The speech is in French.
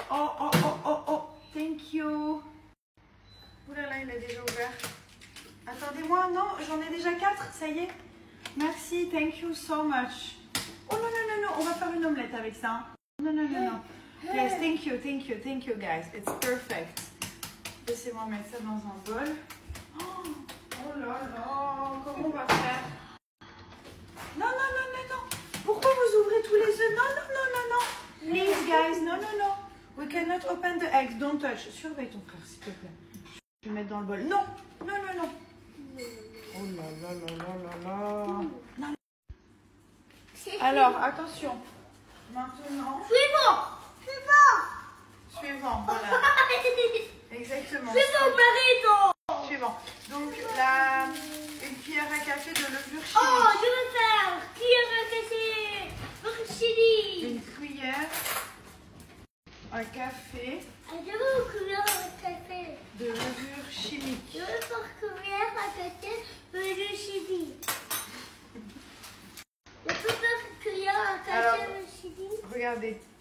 Oh, oh, oh, oh, oh. Thank you. Ouh là là, il a déjà ouvert. Attendez-moi, non, j'en ai déjà 4, ça y est. Merci, thank you so much. Oh non, non, non, non, on va faire une omelette avec ça. Non, non, non, non. Yes, thank you guys. It's perfect. Laissez-moi mettre ça dans un bol. Oh là là, comment on va faire? Non, non, non, non, non. Pourquoi vous ouvrez tous les œufs? Non, non, non, non, non. Please, guys, non, non, non. We cannot open the eggs. Don't touch. Surveille ton frère, s'il te plaît. Je vais mettre dans le bol. Non, non, non, non. Oh là là là là là là. Non. Alors, attention. Maintenant. Suivant, voilà. Exactement. Suivant. Donc, une cuillère à café de levure chimique. Oh, je veux faire cuillère à café chimique. Une cuillère à café Je veux cuillère à café. de levure chimique. Je veux faire cuillère à café de levure chimique. Je peux faire cuillère à café de chimique. Regardez,